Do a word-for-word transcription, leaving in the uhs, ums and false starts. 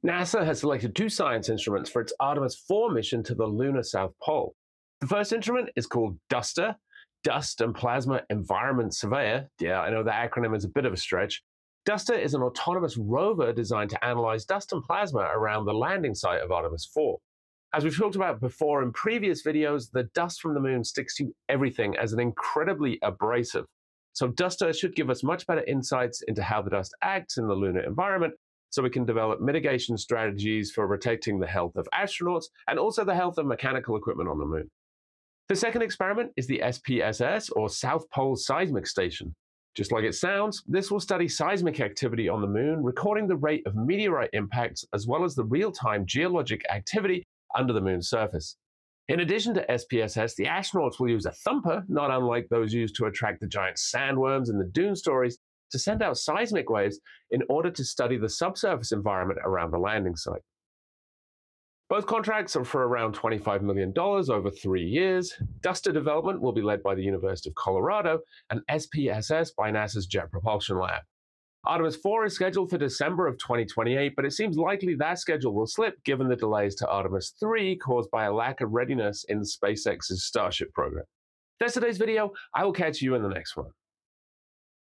NASA has selected two science instruments for its Artemis four mission to the Lunar South Pole. The first instrument is called DUSTER, Dust and Plasma Environment Surveyor. Yeah, I know the acronym is a bit of a stretch. DUSTER is an autonomous rover designed to analyze dust and plasma around the landing site of Artemis four. As we've talked about before in previous videos, the dust from the moon sticks to everything as an incredibly abrasive. So DUSTER should give us much better insights into how the dust acts in the lunar environment, so we can develop mitigation strategies for protecting the health of astronauts and also the health of mechanical equipment on the moon. The second experiment is the S P S S, or South Pole Seismic Station. Just like it sounds, this will study seismic activity on the moon, recording the rate of meteorite impacts as well as the real-time geologic activity under the moon's surface. In addition to S P S S, the astronauts will use a thumper, not unlike those used to attract the giant sandworms in the Dune stories, to send out seismic waves in order to study the subsurface environment around the landing site. Both contracts are for around twenty-five million dollars over three years. DUSTER development will be led by the University of Colorado and S P S S by NASA's Jet Propulsion Lab. Artemis four is scheduled for December of twenty twenty-eight, but it seems likely that schedule will slip given the delays to Artemis three caused by a lack of readiness in SpaceX's Starship program. That's today's video. I will catch you in the next one.